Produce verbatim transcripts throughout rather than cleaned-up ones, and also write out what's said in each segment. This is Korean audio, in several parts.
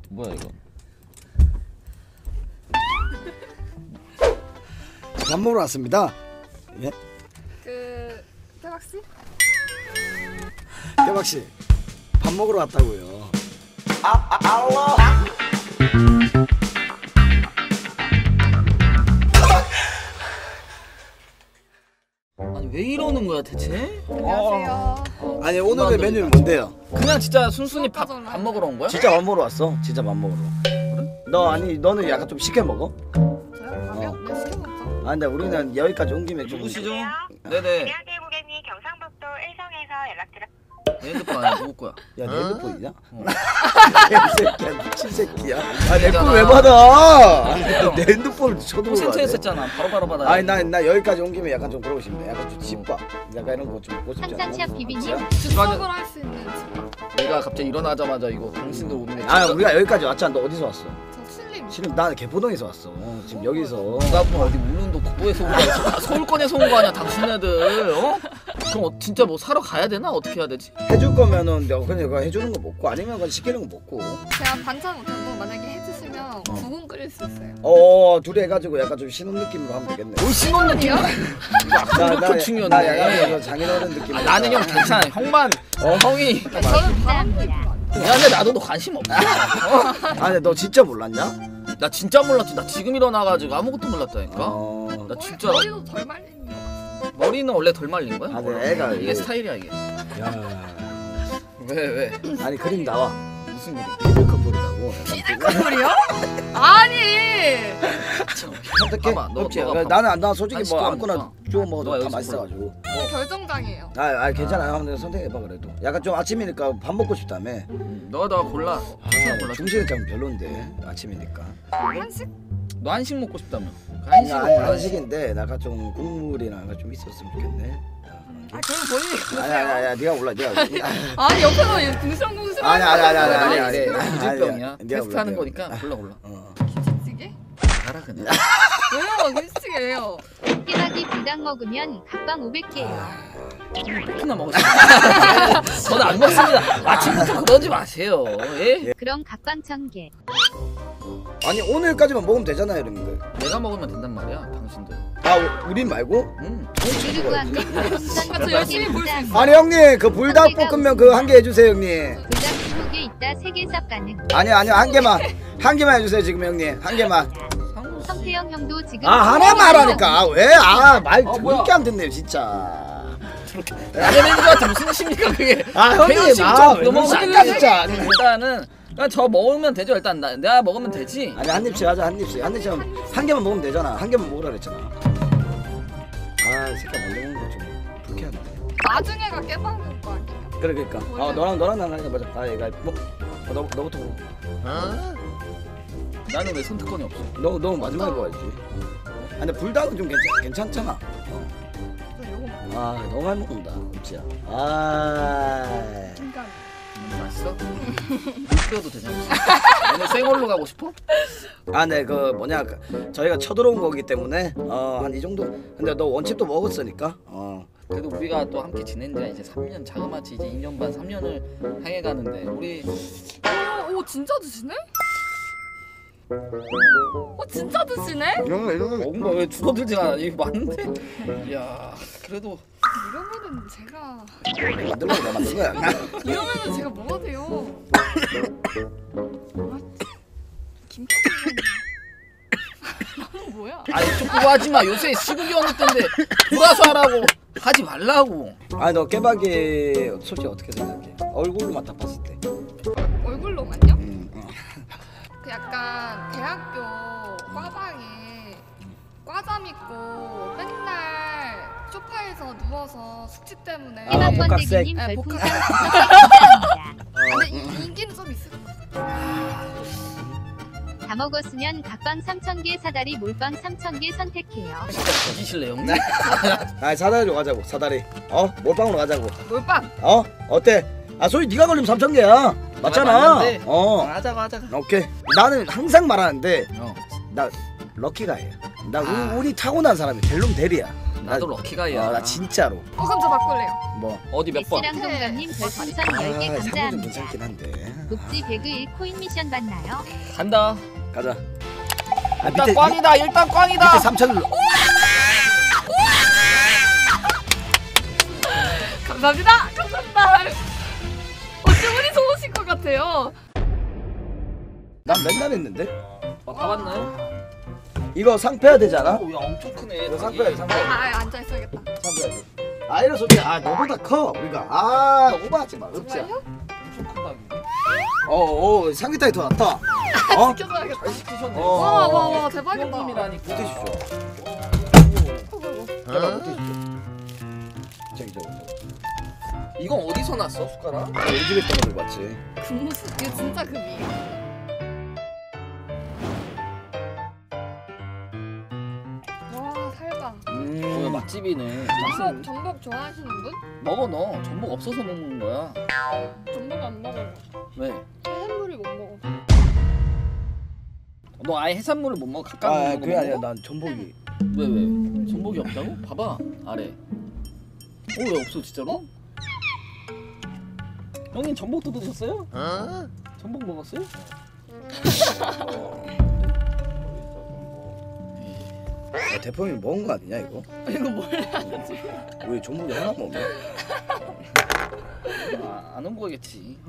뭐야 이거? 밥 먹으러 왔습니다. 예? 그 대박 씨? 대박 씨, 밥 먹으러 왔다고요. 아, 아, 알로. 아니 왜 이러는 거야 대체? 안녕하세요. 아니 오늘의 메뉴는 뭔데요? 그냥 진짜 순순히 밥, 밥 먹으러 온 거야? 진짜 밥 먹으러 왔어. 진짜 밥 먹으러. 그래? 너 아니 너는 약간 좀 시켜 먹어? 저요? 밥이요? 몇 시간 먹죠? 아 근데 우리는 여기까지 온 김에 좀. 누구시죠? 네네. 안녕하세요 고객님, 경상북도 일성에서 연락드렸. 내 핸드폰 아니야 누구 거야? 야, 내 핸드폰이냐? 어. 개새끼야, 미친 새끼야. 아, 내 폰 왜 받아? 내 핸드폰을 쳐들고 센터에서 했잖아. 바로바로 받아. 아니 나, 나 여기까지 온 김에 약간 좀 그러고 싶네. 약간 좀 집밥, 약간 이런 거 좀 먹고 싶지 않아? 한상샵 비비님 즉석으로 할 수 있는 집. 내가 갑자기 일어나자마자 이거 당신도 오네. 아 우리가 여기까지 왔잖아. 너 어디서 왔어? 저 신림. 지금 나는 개포동에서 왔어. 어, 지금 여기서. 나 뭐 어디 울릉도 국도에서 온 거야? 서울권에서 온 거 아니야 당신네들? 어? 그럼 어, 진짜 뭐 사러 가야 되나? 어떻게 해야 되지? 해줄 거면은 내가 그냥 이거 해주는 거 먹고 아니면 그냥 시키는 거 먹고. 제가 반찬 못하고 만약에 해주시면 국은 끓일 수 있어요. 어 둘이 해가지고 약간 좀 신혼 느낌으로 하면 되겠네. 뭘 신혼 느낌이야? 나나 중요해. 나 약간 이거 장인어른 느낌. 아, 나는 형 괜찮아. 형만 어 형이. 저는 바람 감사합니다. 미안해 나도 너 관심 없어. 어? 아 근데 너 진짜 몰랐냐? 나 진짜 몰랐지. 나 지금 일어나가지고 아무것도 몰랐다니까. 어. 나 진짜 머리도 덜 말린 거. 머리는 원래 덜 말린 거야? 아, 네, 애가 이게 이게- 스타일이야 이게. 야. 왜 왜? 아니 그림 나와. 무슨 일이? 피들 커플이라고. 커플이요? 아니. 선택해. 봐봐, 너- 없지. 너가 나는 나 솔직히 아니, 뭐 시끄러우니까. 아무거나 주워 먹어도 너가 다 여기서 맛있어가지고. 결정장이에요. 아, 아 괜찮아요. 한번 선택해봐 그래도. 약간 좀 아침이니까 밥 먹고 싶다며. 음, 너가 너가 골라. 아, 골라. 중식은 좀 별론데 아침이니까. 한식? 너 한식 먹고 싶다며. 그 한식을 아니, 골라. 한식인데 약간 좀 국물이나 좀 있었으면 좋겠네. 아 그럼 본인이 아니 아니 아니 네가 몰라 네가. 아니 옆에서 얘 궁시렁궁시렁 아니 아니 아니 아니 아니 아니 아니. 아니 기질병이야. 아니, 테스트하는 내가 거니까 골라 골라. 어. 김치찌개? 가라 그냥. 왜요? 김치찌개 왜요? 깨박이 불닭 먹으면 각방 오백 개예요. 하나 먹었어. 저는 안 먹습니다. 아침부터 그러지 마세요. 예? 그럼 각방 천 개. 아니 오늘까지만 먹으면 되잖아요 여러분들. 내가 먹으면 된단 말이야. 당신들. 아 우- 우린 말고? 응. 그리고 한개 별풍선 저 열심히 볼수 있어요. 감사합니다. 아니 형님 그 불닭볶음면 그거 한 개 해주세요 형님. 불닭 스무 개 있다 세 개 쌉 가능. 아니 아니 한 개만 한 개만 해주세요 지금 형님 한 개만. 상무 씨. 성태형 형도 지금 아 하나만 하라니까 왜아말 아, 더럽게 안 듣네 진짜. 남의 매니저한테 무슨 뜻입니까 그게? 아 형님 회원식 아 좀 왜 넘어가길래 넘어갈까 진짜. 아니, 일단은 그냥 저 먹으면 되죠. 일단 나, 내가 먹으면 되지. 아니 한 입씩 하자 한 입씩 한 입씩 하면 한 개만 먹으면 되잖아. 한 개만 먹으라 그랬잖아. 아 새끼 먼저 먹는 거 좀 불쾌한데. 나중에가 깨박는 거 아니에요? 그래 그러니까 아 너랑 너랑 나랑 하니까 맞아. 아 이거 뭐 어, 너 너부터 먹어. 어? 나는 왜 선택권이 없어? 너 너 마지막에 먹어야지. 아 근데 불닭은 좀 괜찮 괜찮잖아. 어. 저 요거 먹어. 아 너무 많이 먹는다 진짜. 아. 인간. 맛있어? 육뼈도 되냐? 오늘 생얼로 가고 싶어? 아, 네, 그 뭐냐, 그, 저희가 쳐들어온 거기 때문에 어 한 이 정도. 근데 너 원칩도 먹었으니까. 어. 그래도 우리가 또 함께 지낸 지가 이제 삼 년 자그마치 이제 이 년 반 삼 년을 향해 가는데 우리 오, 오 진짜 드시네? 오 진짜 드시네? 이런 거 이런 먹은 거 왜 줄어들지 않아? 이거 맞는데? 이야 그래도 이러면은 제가 만들려고 내가 만든 거야. 이러면은 제가 뭐가 돼요? 아, 김밥 나는 뭐야? 아니 좀 그거 하지마. 요새 시국이 어느 때인데 돌아서 하라고 하지 말라고. 아니 너 깨박이 솔직히 어떻게 생각해? 얼굴로만 딱 봤을 때. 얼굴로만요? 음, 어. 그 약간 대학교 과방에 과잠 입고 맨날 소파에서 누워서 숙취 때문에 아, 깨박 복학생. 번데기님 네, 별풍선 복학생. 감사합니다. 근데 이- 인기는 좀 있을 것 같아요. 다 먹었으면 각방 삼천 개 사다리 몰빵 삼천 개 선택해요. 진짜 뒤지실래 형님? 아 사다리로 가자고 사다리. 어 몰빵으로 가자고. 몰빵! 어 어때? 아 소리 네가 걸리면 삼천 개야. 맞잖아. 맞는데. 어. 하자고 하자고. 오케이. 나는 항상 말하는데 어. 나 럭키가예요. 나 우리, 아. 우리 타고난 사람이 델룸 델이야. 나도 럭키가이야. 어, 나 진짜로. 어 그럼 저 바꿀래요. 뭐. 어디 몇 번? S랑 동감님 별풍선 아, 열 개 상품 좀 감사합니다. 괜찮긴 한데. 녹지 배그 일 코인 미션 받나요? 간다. 가자. 아, 일단 꽝이다. 일단 꽝이다. 밑에 삼천을 감사합니다. 감사합니다. 어, 주문이 좋으실 것 같아요. 난 맨날 했는데. 아, 다 봤나요? 이거 상패야 되잖아. 오, 야 엄청 크네. 이거 상패야 상패. 아, 앉아 있어야겠다. 상패야 돼. 아 이래서 어떻게 아 너보다 커 우리가. 아 오버하지 마. 없지. 정말요? 엄청 크다. 이게. 어어 상기타이 더 낫다. 어? 지켜줘야겠다. 잘 시키셨네. 어. 와, 와, 와, 대박이다. 형님이라니까. 못해주십시오. 어이구, 제발 못해주십시오. 저기 저기 저기. 이건 어디서 났어 숟가락? 아, 우리 집에 있던 거 들고 왔지. 금수 이거 진짜 금이에요? 와, 살다. 어, 음. 맛집이네. 전복, 전복 좋아하시는 분? 먹어 너. 전복 없어서 먹는 거야. 전복 안 먹어요. 왜? 해산물을 못 먹어. 너 아예 해산물을 못 먹어? 가까운 아 거 그게 먹어? 아니라 난 전복이. 왜 왜? 전복이 없다고? 봐봐 아래. 어 왜 없어 진짜로? 형님 전복도 드셨어요? 전복 먹었어요? 야, 대표님이 먹은 거 아니냐 이거? 이거 몰라. 왜 전복이 하나 먹냐? 아, 안 온 거겠지.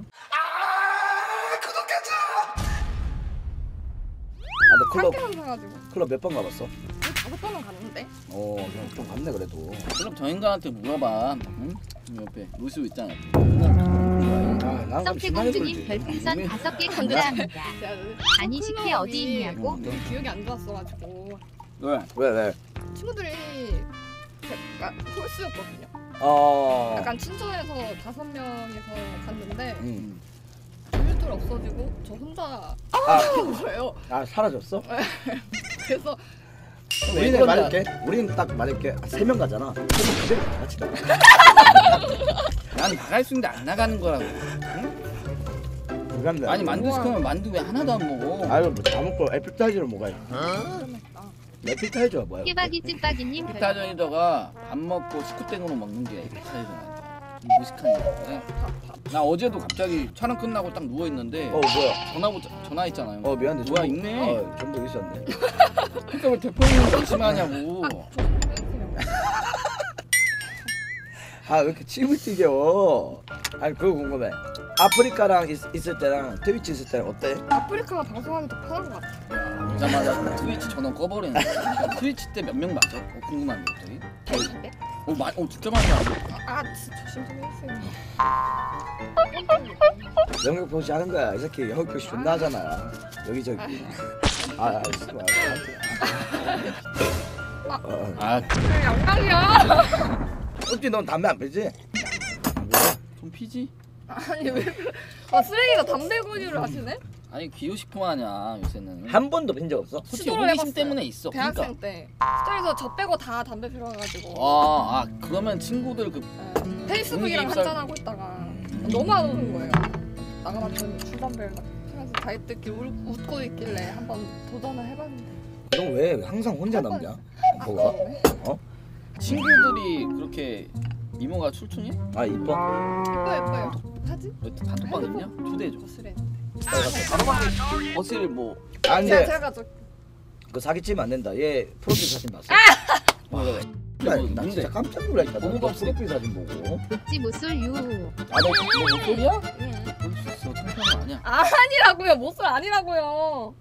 아너 클럽 한개만 사가지고. 클럽 몇 번 가봤어? 다섯 번은 갔는데. 어 그냥 좀 갔네 그래도. 그럼 저 인간한테 물어봐. 응? 옆에 루시오 있잖아. 응. 아, 난 그럼 심하게 석태공주님 걸지. 별풍선 이미- 다섯 개 감사합니다. 제가 아니, 식혜 어디 있냐고? 좀 기억이 안 좋았어가지고 왜? 왜 왜? 친구들이 약간 홀수였거든요. 어. 약간 친절해서 다섯 명이서 갔는데 음. 조율들 없어지고 저 혼자 아, 한 거예요. 아 사라졌어? 그래서 우리는 말할게. 우리는 딱 말할게. 세 명 가잖아. 세명 그대로 다 같이 나가. 난 나갈 수 있는데 안 나가는 거라고. 응? 불가능해. 아니 만두 시키면 만두 왜 하나도 안 먹어? 아유 뭐다 먹고 에피타이저를 먹어야지. 위험했다. 에피타이저가 뭐야? 깨박이 찐박이님 별 피타전이다가 밥 먹고 식구땡으로 먹는 게 피타전. 무식한 일. 나 어제도 갑자기 촬영 끝나고 딱 누워 있는데 어 뭐야? 전화 보자 전화했잖아요. 어 미안해. 뭐야 전복- 있네. 어 전복 있었네. 그러니까 왜 대표님은 조심하냐고. 아 왜 이렇게 침을 튀겨? 아니 그거 궁금해. 아프리카랑 있, 있을 때랑 트위치 있을 때랑 어때? 아프리카가 방송하기 더 편한 것 같아. 오자마자 트위치 전원 꺼버리는 거야. 트위치 때 몇 명 맞아? 어, 궁금한데 갑자기. 대인데? 어, 마, 어 진짜 많이 하네. 아, 진짜 조심 좀 해주세요. 영역 표시 하는 거야. 이 새끼 영역 표시 존나 하잖아. 여기저기. 아, 아, 씨발. 어, 어. 아, 그래, 영광이야. 혹시 넌 담배 안 피지? 좀 피지? 아니 왜 그래? 아 쓰레기가 담배 권유를 하시네? 아니 기호식품 하냐 요새는. 한 번도 핀 적 없어? 솔직히 시도를 호기심 해봤어요. 때문에 있어. 대학생 그러니까. 때 스토리에서 저 빼고 다 담배 피워가지고 아, 아 그러면 친구들 그 네. 페이스북이랑 공익 입사- 한잔 하고 있다가 너무 안 오는 거예요. 나가봤더니 술 담배를 막 피면서 자기들끼리 울, 웃고 있길래 한번 도전을 해봤는데. 너 왜 항상 혼자 남냐? 아, 뭐가? 그러네. 친구들이 그렇게 미모가 출중해? 아 이뻐? 예뻐 예뻐요. 사진? 왜 단톡방 있냐? 초대해줘. 거슬해. 거실 뭐 아 제가 근데 제가 저 그 사기치면 안 된다. 얘 프로필 사진 봤어? 뭐, 왜, 왜? 나, 뭐, 나 뭔데? 진짜 깜짝 놀라니까. 너 뭐가 프로필 사진 보고. 녹지 모쏠 유. 아, 너, 너 목소리야? 응. 볼 수 있어. 창피한 거 아니야. 아, 아니라고요. 못쏠 아니라고요.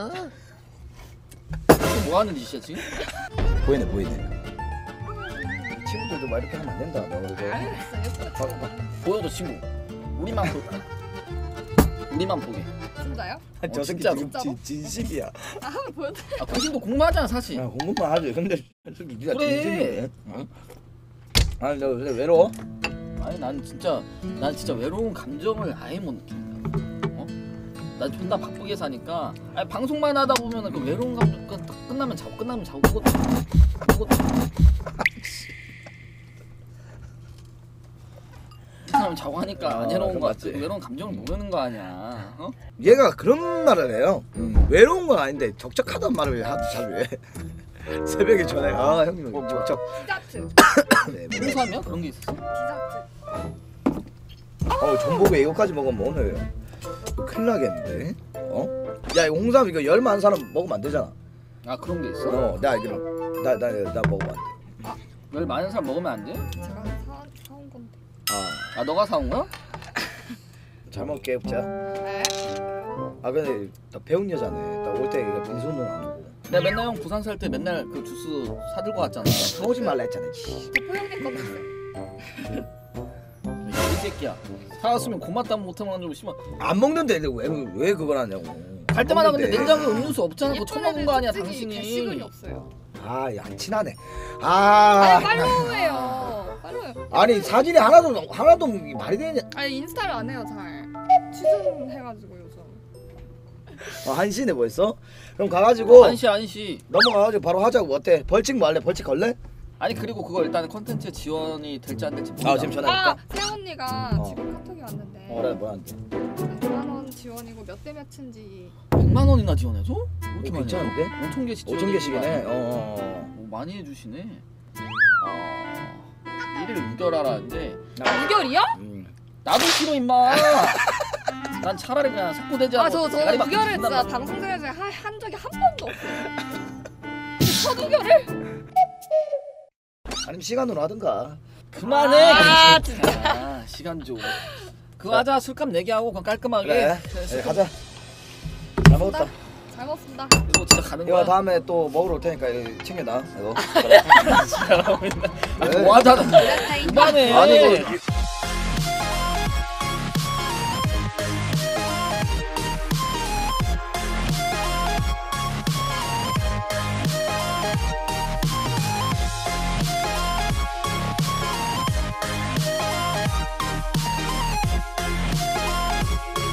지금 뭐 하는 짓이야 지금? 보이네 보이네. 친구들도 막 이렇게 하면 안 된다. 너 그래서. 알겠어. 예뻐. 봐봐, 봐. 보여줘 친구. 우리만 볼까? 우리만 보게. 진짜요? 저 어, 새끼 진짜로? 지금 진, 진심이야. 아, 한번 보여줘. 아, 당신도 공부하잖아 사실. 야 공부만 하지. 근데 저 새끼 진짜 그래. 진심이네. 어? 아니 너 요새 외로워? 아니 난 진짜 난 진짜 외로운 감정을 아예 못 느낀다. 어? 난 존나 바쁘게 사니까 아니 방송만 하다 보면은 그 외로운 감정 끝- 딱 끝나면 자고 끝나면 자고 그것도 그것도 끝나면 자고 하니까 아, 안 해로운 거 맞지. 같지. 외로운 감정을 모르는 거 아니야. 어? 얘가 그런 말을 해요. 음, 외로운 건 아닌데 적적하단 말을 하도 자주 해. 새벽에 전화해. 아 형님 뭐, 뭐. 적적. 디저트. 네, 뭐. 홍삼이야? 그런 게 있었어? 디저트. 어 전복에 이거까지 먹으면 오늘 큰일 나겠는데? 어? 야 이거 홍삼 이거 열 많은 사람 먹으면 안 되잖아. 아 그런 게 있어? 어, 나 이거 나나 나, 나 먹으면 안 돼. 열 많은 사람 먹으면 안 돼? 제가 사, 사온 건데. 아, 아 너가 사온 거야? 잘 먹게 자. 네? 아 근데 나 배운 여자네. 나 올 때 이거 빈손으로 안 오고. 내가 맨날 형 부산 살 때 맨날 그 주스 사들고 왔잖아. 사오지 말라 했잖아. 씨. 대포 형님 거 드세요. 이 새끼야. 사왔으면 고맙다면 못하면 가지고 씨발. 안 먹는데 왜왜 왜 그걸 하냐고. 갈 때마다 근데 먹는데. 냉장고에 음료수 없잖아. 그거 처먹은 거 아니야 솔직히 당신이. 게시글이 없어요. 아, 양친하네. 아니 아, 팔로우해요. 팔로우. 아니 사진이 하나도 하나도 말이 되냐? 아니 인스타를 안 해요 잘. 취준해가지고 요즘. 어, 한시네 벌써? 그럼 가가지고 안시 안시. 넘어가가지고 바로 하자고. 어때? 벌칙 뭐 할래? 벌칙 걸래? 아니 그리고 그거 일단 컨텐츠에 지원이 될지 안 될지 아 모르겠어. 지금 전화할까? 아 세영 언니가 어. 지금 카톡이 왔는데. 어, 그래 뭐한테? 백만 원 지원이고 몇 대 몇인지. 백만 원이나 지원해줘? 왜 이렇게 오, 많이 괜찮은데? 해요? 오천 개씩 오천 개씩이네. 어, 어. 오, 많이 해주시네. 아, 일일 우결하라는데 우결이요? 음. 나도 싫어 임마. 난 차라리 그냥 석고대지하고 아 저 저 대가리 맞고 우결을 죽는단 진짜 말이야. 방송에서 한, 한 적이 한 번도 없어요. 첫 우결을? 아니면 시간으로 하든가. 그만해. 아, 진짜. 시간 좀. 그거 하자. 술값 내기 하고 그냥 깔끔하게. 그래. 그냥 네, 술값 가자. 잘 먹었다. 잘 먹었습니다. 이거 진짜 가는 이거 거야. 다음에 또 먹으러 올 테니까 이거 챙겨놔. 이거. 잘하고 있나? 그래. 뭐 하자는. 타임 그만해. 아니 이거